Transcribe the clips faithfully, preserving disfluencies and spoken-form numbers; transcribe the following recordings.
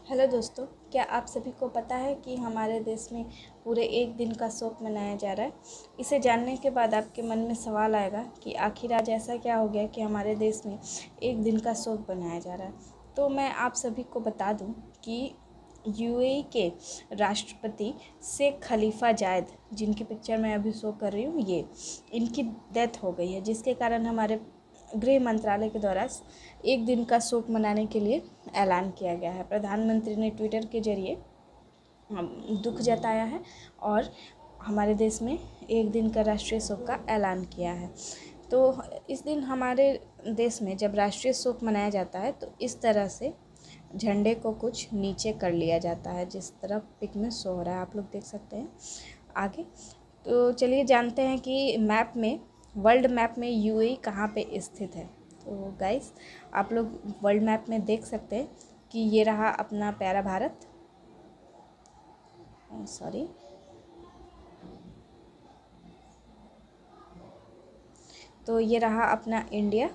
Hello दोस्तों, क्या आप सभी को पता है कि हमारे देश में पूरे एक दिन का शोक मनाया जा रहा है। इसे जानने के बाद आपके मन में सवाल आएगा कि आखिर आज ऐसा क्या हो गया कि हमारे देश में एक दिन का शोक मनाया जा रहा है। तो मैं आप सभी को बता दूं कि यूएई के राष्ट्रपति शेख खलीफा जायद, जिनकी पिक्चर मैं अभी शो कर रही हूँ, ये इनकी डेथ हो गई है, जिसके कारण हमारे गृह मंत्रालय के द्वारा एक दिन का शोक मनाने के लिए ऐलान किया गया है। प्रधानमंत्री ने ट्विटर के जरिए दुख जताया है और हमारे देश में एक दिन का राष्ट्रीय शोक का ऐलान किया है। तो इस दिन हमारे देश में जब राष्ट्रीय शोक मनाया जाता है तो इस तरह से झंडे को कुछ नीचे कर लिया जाता है, जिस तरह पिक में शो हो रहा है, आप लोग देख सकते हैं आगे। तो चलिए जानते हैं कि मैप में, वर्ल्ड मैप में यूएई कहाँ पे स्थित है। तो गाइस, आप लोग वर्ल्ड मैप में देख सकते हैं कि ये रहा अपना प्यारा भारत, सॉरी तो ये रहा अपना इंडिया,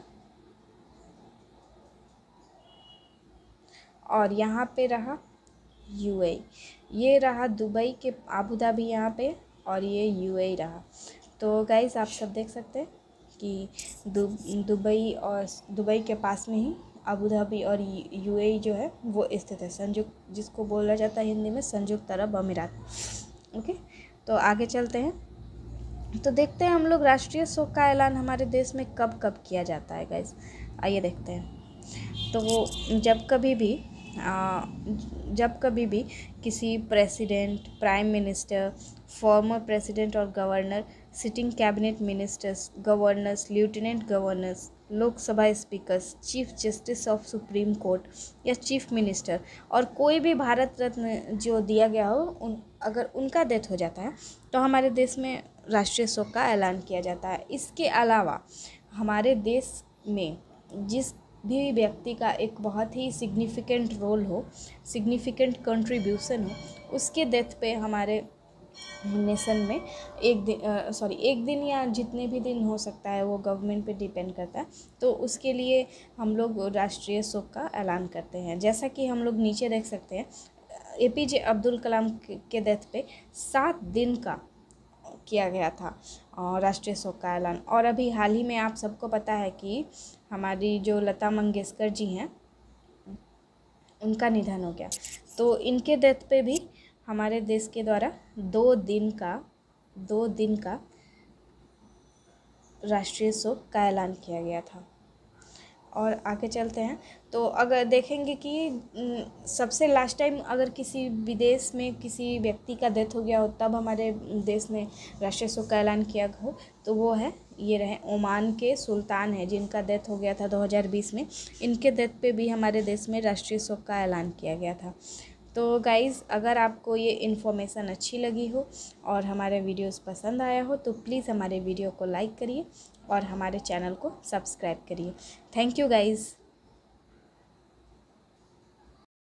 और यहाँ पे रहा यूएई। ये रहा दुबई के आबू धाबी यहाँ पे, और ये यूएई रहा। तो गाइस, आप सब देख सकते हैं कि दुबई और दुबई के पास में ही आबू धाबी और यूएई जो है वो स्थित है, संयुक्त, जिसको बोला जाता है हिंदी में संयुक्त अरब अमीरात। ओके, तो आगे चलते हैं। तो देखते हैं हम लोग राष्ट्रीय शोक का ऐलान हमारे देश में कब कब किया जाता है। गाइस आइए देखते हैं। तो वो जब कभी भी आ, जब कभी भी किसी president, prime minister, former president और governor, sitting cabinet ministers, governors, lieutenant governors, Lok Sabha speakers, chief justice of supreme court या चीफ मिनिस्टर और कोई भी भारत रत्न जो दिया गया हो, उन अगर उनका डेथ हो जाता है तो हमारे देश में राष्ट्रीय शोक का ऐलान किया जाता है। इसके अलावा हमारे देश में जिस भी व्यक्ति का एक बहुत ही सिग्निफिकेंट रोल हो, सिग्निफिकेंट कंट्रीब्यूशन हो, उसके डेथ पे हमारे नेशन में एक दिन सॉरी एक दिन या जितने भी दिन हो सकता है, वो गवर्नमेंट पे डिपेंड करता है। तो उसके लिए हम लोग राष्ट्रीय शोक का ऐलान करते हैं। जैसा कि हम लोग नीचे देख सकते हैं, एपीजे अब्दुल कलाम के डेथ पे सात दिन का किया गया था राष्ट्रीय शोक का ऐलान। और अभी हाल ही में आप सबको पता है कि हमारी जो लता मंगेशकर जी हैं, उनका निधन हो गया। तो इनके डेथ पे भी हमारे देश के द्वारा दो दिन का दो दिन का राष्ट्रीय शोक का ऐलान किया गया था। और आगे चलते हैं तो अगर देखेंगे कि सबसे लास्ट टाइम अगर किसी विदेश में किसी व्यक्ति का डेथ हो गया हो तब हमारे देश ने राष्ट्रीय शोक का ऐलान किया हो, तो वो है, ये रहे ओमान के सुल्तान हैं, जिनका डेथ हो गया था दो हज़ार बीस में। इनके डेथ पे भी हमारे देश में राष्ट्रीय शोक का ऐलान किया गया था। तो गाइज़, अगर आपको ये इन्फॉर्मेशन अच्छी लगी हो और हमारे वीडियोस पसंद आया हो तो प्लीज़ हमारे वीडियो को लाइक करिए और हमारे चैनल को सब्सक्राइब करिए। Thank you guys.